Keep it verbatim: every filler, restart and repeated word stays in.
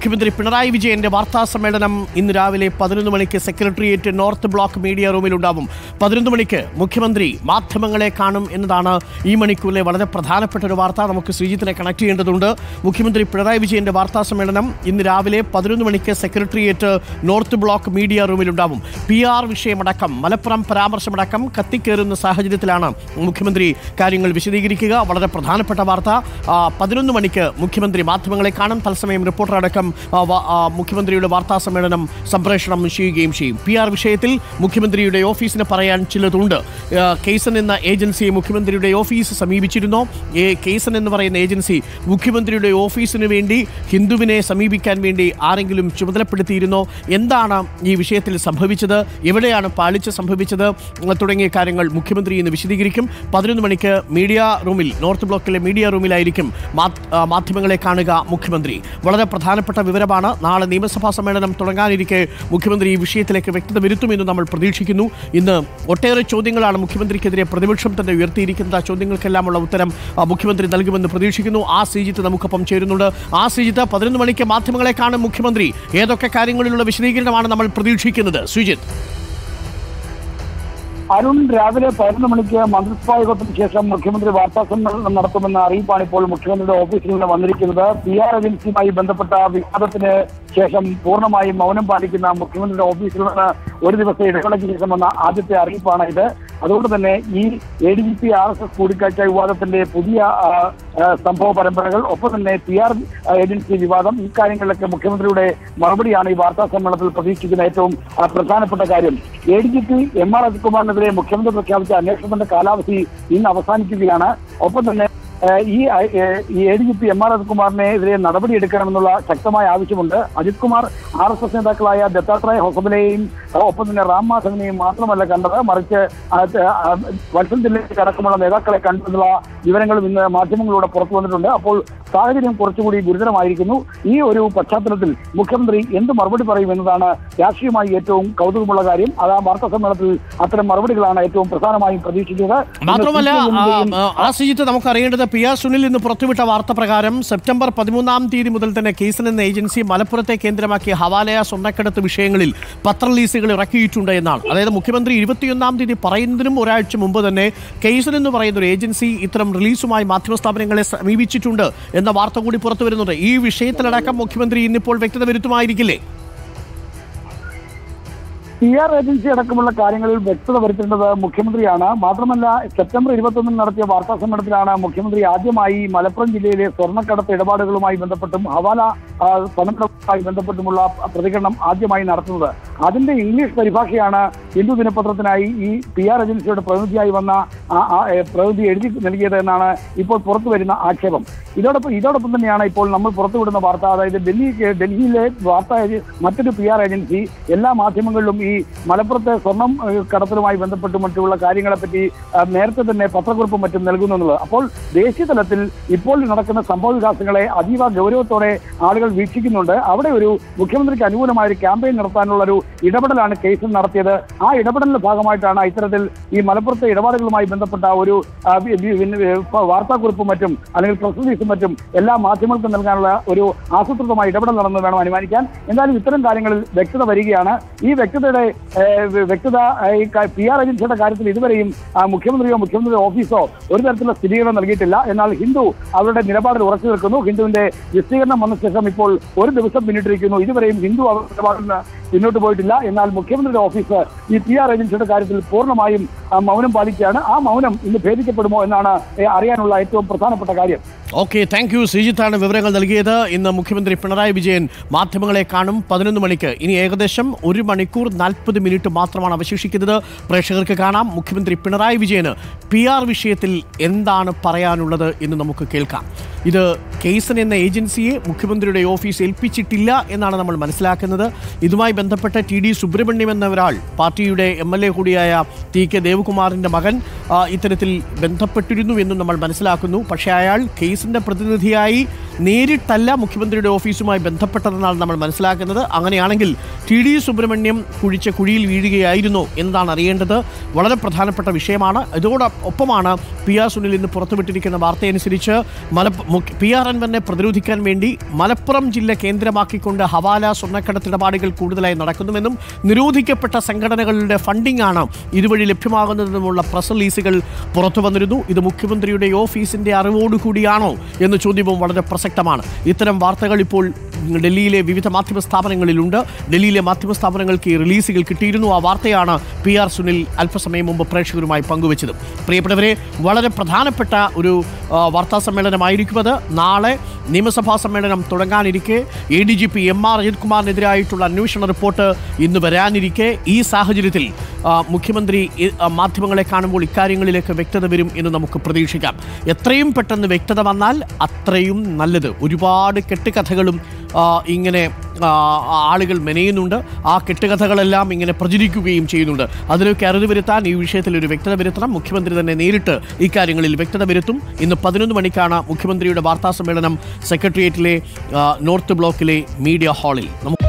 മുഖ്യമന്ത്രി പിണറായി വിജയന്റെ വാർത്താ സമ്മേളനം ഇന്ന് രാവിലെ പതിനൊന്ന് മണിക്ക് സെക്രട്ടേറിയറ്റ് നോർത്ത് ബ്ലോക്ക് മീഡിയ റൂമിലുണ്ടാവും. പതിനൊന്ന് മണിക്ക് മുഖ്യമന്ത്രി മാധ്യമങ്ങളെ കാണും എന്നതാണ് ഈ മണിക്കൂറിലെ വളരെ പ്രധാനപ്പെട്ട ഒരു വാർത്ത. നമുക്ക് ശ്രീജിത്തിനെ കണക്ട് ചെയ്യേണ്ടതുണ്ട്. മുഖ്യമന്ത്രി പിണറായി വിജയന്റെ വാർത്താ സമ്മേളനം ഇന്ന് രാവിലെ പതിനൊന്ന് മണിക്ക് സെക്രട്ടേറിയറ്റ് നോർത്ത് ബ്ലോക്ക് മീഡിയ റൂമിലുണ്ടാവും. പി ആർ വിഷയമടക്കം മലപ്പുറം പരാമർശമടക്കം കത്തിക്കേറുന്ന സാഹചര്യത്തിലാണ് മുഖ്യമന്ത്രി കാര്യങ്ങൾ വിശദീകരിക്കുക. വളരെ പ്രധാനപ്പെട്ട വാർത്ത. പതിനൊന്ന് മണിക്ക് മുഖ്യമന്ത്രി മാധ്യമങ്ങളെ കാണും. തത്സമയം റിപ്പോർട്ടർ അടക്കം മുഖ്യമന്ത്രിയുടെ വാർത്താ സമ്മേളനം സംപ്രേഷണം ചെയ്യുകയും ചെയ്യും. പി ആർ വിഷയത്തിൽ മുഖ്യമന്ത്രിയുടെ ഓഫീസിന് പറയാൻ ചിലതുണ്ട്. കേസൻ എന്ന ഏജൻസിയെ മുഖ്യമന്ത്രിയുടെ ഓഫീസ് സമീപിച്ചിരുന്നോ? കേസൻ എന്ന് പറയുന്ന ഏജൻസി മുഖ്യമന്ത്രിയുടെ ഓഫീസിന് വേണ്ടി ഹിന്ദുവിനെ സമീപിക്കാൻ വേണ്ടി ആരെങ്കിലും ചുമതലപ്പെടുത്തിയിരുന്നോ? എന്താണ് ഈ വിഷയത്തിൽ സംഭവിച്ചത്? എവിടെയാണ് പാളിച്ച സംഭവിച്ചത്? തുടങ്ങിയ കാര്യങ്ങൾ മുഖ്യമന്ത്രി ഇന്ന് വിശദീകരിക്കും. പതിനൊന്ന് മണിക്ക് മീഡിയ റൂമിൽ, നോർത്ത് ബ്ലോക്കിലെ മീഡിയ റൂമിലായിരിക്കും മാധ്യമങ്ങളെ കാണുക മുഖ്യമന്ത്രി. വളരെ പ്രധാനപ്പെട്ട വിവരമാണ്. നാളെ നിയമസഭാ സമ്മേളനം തുടങ്ങാനിരിക്കെ മുഖ്യമന്ത്രി ഈ വിഷയത്തിലേക്ക് വ്യക്തത വരുത്തുമെന്ന് നമ്മൾ പ്രതീക്ഷിക്കുന്നു. ഇന്ന് ഒട്ടേറെ ചോദ്യങ്ങളാണ് മുഖ്യമന്ത്രിക്കെതിരെ പ്രതിപക്ഷം തന്നെ ഉയർത്തിയിരിക്കുന്നത്. ആ ചോദ്യങ്ങൾക്കെല്ലാമുള്ള ഉത്തരം മുഖ്യമന്ത്രി നൽകുമെന്ന് പ്രതീക്ഷിക്കുന്നു. ആ ശ്രീജിത്ത് നമുക്കൊപ്പം ചേരുന്നുണ്ട്. ആ ശ്രീജിത്ത്, പതിനൊന്ന് മണിക്ക് മാധ്യമങ്ങളെ കാണും മുഖ്യമന്ത്രി. ഏതൊക്കെ കാര്യങ്ങളിലുള്ള വിശദീകരണമാണ് നമ്മൾ പ്രതീക്ഷിക്കുന്നത്? ശ്രീജിത്ത്. അരുൺ, രാവിലെ പതിനൊന്ന് മണിക്ക് മന്ത്രിസഭാ യോഗത്തിന് ശേഷം മുഖ്യമന്ത്രി വാർത്താ സമ്മേളനം നടത്തുമെന്ന അറിയിപ്പാണ് ഇപ്പോൾ മുഖ്യമന്ത്രിയുടെ ഓഫീസിൽ നിന്ന് വന്നിരിക്കുന്നത്. പി ആർ ഏജൻസിയുമായി ബന്ധപ്പെട്ട വിവാദത്തിന് ശേഷം പൂർണ്ണമായും മൗനം പാലിക്കുന്ന മുഖ്യമന്ത്രിയുടെ ഓഫീസിൽ നിന്ന് ഒരു ദിവസം ഇടവേളയ്ക്ക് ശേഷം വന്ന ആദ്യത്തെ അറിയിപ്പാണ് ഇത്. അതുകൊണ്ട് തന്നെ ഈ A D G P R S S കൂടിക്കാഴ്ച വിവാദത്തിന്റെ പുതിയ സംഭവ പരമ്പരകൾ, ഒപ്പം തന്നെ പി ആർ ഏജൻസി വിവാദം, ഈ കാര്യങ്ങളിലൊക്കെ മുഖ്യമന്ത്രിയുടെ മറുപടിയാണ് ഈ വാർത്താ സമ്മേളനത്തിൽ പ്രതീക്ഷിക്കുന്ന ഏറ്റവും പ്രധാനപ്പെട്ട കാര്യം. A D G P M R അജിത്കുമാറിനെതിരെ മുഖ്യമന്ത്രി പ്രഖ്യാപിച്ച അന്വേഷണത്തിന്റെ കാലാവധി ഇന്ന് അവസാനിക്കുകയാണ്. ഒപ്പം തന്നെ ഈ A D G P M R അജിത്കുമാറിനെതിരെ നടപടിയെടുക്കണമെന്നുള്ള ശക്തമായ ആവശ്യമുണ്ട്. Ajith Kumar R S S നേതാക്കളായ ദത്താത്രേയ ഹൊസബിനെയും ഒപ്പം തന്നെ റാം മാധവനെയും മാത്രമല്ല കണ്ടത്, മറിച്ച് വത്സൻ ജില്ലയിലേക്ക് അടക്കമുള്ള നേതാക്കളെ കണ്ടെന്നുള്ള വിവരങ്ങളും ഇന്ന് മാധ്യമങ്ങളിലൂടെ പുറത്തു വന്നിട്ടുണ്ട്. അപ്പോൾ സാഹചര്യം കുറച്ചുകൂടി ഗുരുതരമായിരിക്കുന്നു. ഈ ഒരു പശ്ചാത്തലത്തിൽ മുഖ്യമന്ത്രി എന്ത് മറുപടി പറയുമെന്നതാണ് രാഷ്ട്രീയമായി ഏറ്റവും കൗതുകമുള്ള കാര്യം. അത് ആ വാർത്താ സമ്മേളനത്തിൽ അത്തരം മറുപടികളാണ് ഏറ്റവും പ്രധാനമായും പ്രതീക്ഷിക്കുന്നത്. മാത്രമല്ല ആ ശ്രീജിത്ത്, നമുക്ക് അറിയേണ്ടത് പി ആർ സുനിൽ ഇന്ന് പുറത്തുവിട്ട വാർത്ത പ്രകാരം സെപ്റ്റംബർ പതിമൂന്നാം തീയതി മുതൽ തന്നെ കേസൻ എന്ന ഏജൻസി മലപ്പുറത്തെ കേന്ദ്രമാക്കിയ ഹവാലയ സ്വർണ്ണക്കടത്ത് വിഷയങ്ങളിൽ പത്രലീസുകൾ ഇറക്കിയിട്ടുണ്ട് എന്നാണ്. അതായത് മുഖ്യമന്ത്രി ഇരുപത്തിയൊന്നാം തീയതി പറയുന്നതിനും ഒരാഴ്ച മുമ്പ് തന്നെ കേസൻ എന്ന് പറയുന്ന ഒരു ഏജൻസി ഇത്തരം റിലീസുമായി മാധ്യമ സ്ഥാപനങ്ങളെ സമീപിച്ചിട്ടുണ്ട് എന്ന വാർത്ത കൂടി പുറത്തു വരുന്നുണ്ട്. ഈ വിഷയത്തിലടക്കം മുഖ്യമന്ത്രി ഇന്നിപ്പോൾ വ്യക്തത വരുത്തുമായിരിക്കില്ലേ? പി ആർ ഏജൻസി അടക്കമുള്ള കാര്യങ്ങളിൽ വ്യക്തത വരുത്തേണ്ടത് മുഖ്യമന്ത്രിയാണ്. മാത്രമല്ല, സെപ്റ്റംബർ ഇരുപത്തൊന്നിന് നടത്തിയ വാർത്താ സമ്മേളനത്തിലാണ് മുഖ്യമന്ത്രി ആദ്യമായി മലപ്പുറം ജില്ലയിലെ സ്വർണ്ണക്കടത്ത് ഇടപാടുകളുമായി ബന്ധപ്പെട്ടും ഹവാല പണക്കടത്തുമായി ബന്ധപ്പെട്ടുമുള്ള പ്രതികരണം ആദ്യമായി നടത്തുന്നത്. അതിന്റെ ഇംഗ്ലീഷ് പരിഭാഷയാണ് ഹിന്ദു ദിനപത്രത്തിനായി ഈ പി ആർ ഏജൻസിയുടെ പ്രതിനിധിയായി വന്ന പ്രതിനിധി എഴുതി നൽകിയത് എന്നാണ് ഇപ്പോൾ പുറത്തു വരുന്ന ആക്ഷേപം. ഇതോടൊപ്പം ഇതോടൊപ്പം തന്നെയാണ് ഇപ്പോൾ നമ്മൾ പുറത്തുവിടുന്ന വാർത്ത. അതായത് ഡൽഹി ഡൽഹിയിലെ വാർത്താ മറ്റൊരു പി ആർ ഏജൻസി എല്ലാ മാധ്യമങ്ങളിലും ഈ മലപ്പുറത്തെ സ്വർണം കടത്തലുമായി ബന്ധപ്പെട്ട് മറ്റുള്ള കാര്യങ്ങളെപ്പറ്റി നേരത്തെ തന്നെ പത്രക്കുറിപ്പും മറ്റും നൽകുന്നു എന്നുള്ളത്. അപ്പോൾ ദേശീയ തലത്തിൽ ഇപ്പോൾ നടക്കുന്ന സംഭവ വികാസങ്ങളെ അതീവ ഗൗരവത്തോടെ ആളുകൾ വീക്ഷിക്കുന്നുണ്ട്. അവിടെ ഒരു മുഖ്യമന്ത്രിക്ക് അനുകൂലമായ ഒരു ക്യാമ്പയിൻ നടത്താനുള്ള ഒരു ഇടപെടലാണ് കേസിൽ നടത്തിയത്. ആ ഇടപെടലിന്റെ ഭാഗമായിട്ടാണ് ഇത്തരത്തിൽ ഈ മലപ്പുറത്തെ ഇടപാടുകളുമായി ബന്ധപ്പെട്ട ഒരു വാർത്താക്കുറിപ്പും മറ്റും അല്ലെങ്കിൽ പ്രസ് റിലീസും മറ്റും എല്ലാ മാധ്യമങ്ങൾക്കും നൽകാനുള്ള ഒരു ആസൂത്രിതമായ ഇടപെടൽ നടന്നു വേണം അനുമാനിക്കാൻ. എന്തായാലും ഇത്തരം കാര്യങ്ങളിൽ വ്യക്തത വരികയാണ്. ഈ വ്യക്തതയുടെ വ്യക്തത ഈ പി ആർ ഏജൻസിയുടെ കാര്യത്തിൽ ഇതുവരെയും മുഖ്യമന്ത്രിയോ മുഖ്യമന്ത്രിയുടെ ഓഫീസോ ഒരു തരത്തിലുള്ള സ്ഥിരീകരണം നൽകിയിട്ടില്ല. എന്നാൽ ഹിന്ദു അവരുടെ നിലപാടിൽ ഉറച്ചു നിൽക്കുന്നു. ഹിന്ദുവിന്റെ വിശദീകരണം വന്ന ശേഷം ഇപ്പോൾ ഒരു ദിവസം പിന്നിട്ടിരിക്കുന്നു. ഇതുവരെയും ഹിന്ദു അവരുടെ നിലപാടിൽ നിന്ന് പിന്നോട്ട് പോയിട്ടില്ല. എന്നാൽ മുഖ്യമന്ത്രിയുടെ ഓഫീസ് ഈ പി ആർ ഏജൻസിയുടെ കാര്യത്തിൽ പൂർണ്ണമായും മൗനം പാലിക്കുകയാണ്. ആ മൗനം ഇന്ന് ഭേദിക്കപ്പെടുമോ എന്നാണ് അറിയാനുള്ള ഏറ്റവും പ്രധാനപ്പെട്ട കാര്യം. Okay, thank you. ശ്രീജിത്താണ് വിവരങ്ങൾ നൽകിയത്. ഇന്ന് മുഖ്യമന്ത്രി പിണറായി വിജയൻ മാധ്യമങ്ങളെ കാണും പതിനൊന്ന് മണിക്ക്. ഇനി ഏകദേശം ഒരു മണിക്കൂർ നാൽപ്പത് മിനിറ്റ് മാത്രമാണ് അവശേഷിക്കുന്നത്. പ്രേക്ഷകർക്ക് കാണാം മുഖ്യമന്ത്രി പിണറായി വിജയന് പി ആർ വിഷയത്തിൽ എന്താണ് പറയാനുള്ളത് എന്ന് നമുക്ക് കേൾക്കാം. ഇത് കേസൻ എന്ന ഏജൻസിയെ മുഖ്യമന്ത്രിയുടെ ഓഫീസ് ഏൽപ്പിച്ചിട്ടില്ല എന്നാണ് നമ്മൾ മനസ്സിലാക്കുന്നത്. ഇതുമായി ബന്ധപ്പെട്ട ടി ഡി സുബ്രഹ്മണ്യം എന്ന ഒരാൾ, പാർട്ടിയുടെ എം എൽ എ കൂടിയായ ടി കെ ദേവകുമാറിൻ്റെ മകൻ, ഇത്തരത്തിൽ ബന്ധപ്പെട്ടിരുന്നു എന്നും നമ്മൾ മനസ്സിലാക്കുന്നു. പക്ഷേ അയാൾ കേസിൻ്റെ പ്രതിനിധിയായി നേരിട്ടല്ല മുഖ്യമന്ത്രിയുടെ ഓഫീസുമായി ബന്ധപ്പെട്ടതെന്നാണ് നമ്മൾ മനസ്സിലാക്കുന്നത്. അങ്ങനെയാണെങ്കിൽ ടി ഡി സുബ്രഹ്മണ്യം കുഴിച്ച കുഴിയിൽ വീഴുകയായിരുന്നു എന്നതാണ് അറിയേണ്ടത്. വളരെ പ്രധാനപ്പെട്ട വിഷയമാണ്. ഇതോടൊപ്പമാണ് പി ആർ സുനിൽ ഇന്ന് പുറത്തുവിട്ടിരിക്കുന്ന വാർത്തയനുസരിച്ച് മല പി ആർ അൻവറിനെ പ്രതിരോധിക്കാൻ വേണ്ടി മലപ്പുറം ജില്ല കേന്ദ്രമാക്കിക്കൊണ്ട് ഹവാല സ്വർണ്ണക്കടത്ത് ഇടപാടുകൾ കൂടുതലായി നടക്കുന്നുവെന്നും നിരോധിക്കപ്പെട്ട സംഘടനകളുടെ ഫണ്ടിംഗ് ആണ് ഇതുവഴി ലഭ്യമാകുന്നതെന്നുമുള്ള പ്രസ് റിലീസുകൾ പുറത്തു വന്നിരുന്നു. ഇത് മുഖ്യമന്ത്രിയുടെ ഓഫീസിന്റെ അറിവോടുകൂടിയാണോ എന്ന ചോദ്യവും വളരെ പ്രസക്തമാണ്. ഇത്തരം വാർത്തകൾ ഇപ്പോൾ ഡൽഹിയിലെ വിവിധ മാധ്യമ സ്ഥാപനങ്ങളിലുണ്ട്. ഡൽഹിയിലെ മാധ്യമ സ്ഥാപനങ്ങൾക്ക് ഈ റിലീസുകൾ കിട്ടിയിരുന്നു. ആ വാർത്തയാണ് പി ആർ സുനിൽ അല്പസമയം മുമ്പ് പ്രേക്ഷകരുമായി പങ്കുവച്ചത്. പ്രിയപ്പെട്ടവരെ, വളരെ പ്രധാനപ്പെട്ട ഒരു വാർത്താ സമ്മേളനമായിരിക്കും അത്. നാളെ നിയമസഭാ സമ്മേളനം തുടങ്ങാനിരിക്കെ A D G P M R Ajith കുമാറിനെതിരായിട്ടുള്ള അന്വേഷണ റിപ്പോർട്ട് ഇന്ന് വരാനിരിക്കെ ഈ സാഹചര്യത്തിൽ മുഖ്യമന്ത്രി മാധ്യമങ്ങളെ കാണുമ്പോൾ ഇക്കാര്യങ്ങളിലേക്ക് വ്യക്തത വരും എന്ന് നമുക്ക് പ്രതീക്ഷിക്കാം. എത്രയും പെട്ടെന്ന് വ്യക്തത വന്നാൽ അത്രയും നല്ലത്. ഒരുപാട് കെട്ടുകഥകളും ഇങ്ങനെ ആളുകൾ മെനയുന്നുണ്ട്. ആ കെട്ടുകഥകളെല്ലാം ഇങ്ങനെ പ്രചരിക്കുകയും ചെയ്യുന്നുണ്ട്. അതിലൊക്കെ അറുതി വരുത്താൻ ഈ വിഷയത്തിൽ ഒരു വ്യക്തത വരുത്തണം. മുഖ്യമന്ത്രി തന്നെ നേരിട്ട് ഇക്കാര്യങ്ങളിൽ വ്യക്തത വരുത്തും. ഇന്ന് പതിനൊന്ന് മണിക്കാണ് മുഖ്യമന്ത്രിയുടെ വാർത്താ സമ്മേളനം സെക്രട്ടേറിയറ്റിലെ നോർത്ത് ബ്ലോക്കിലെ മീഡിയ ഹാളിൽ.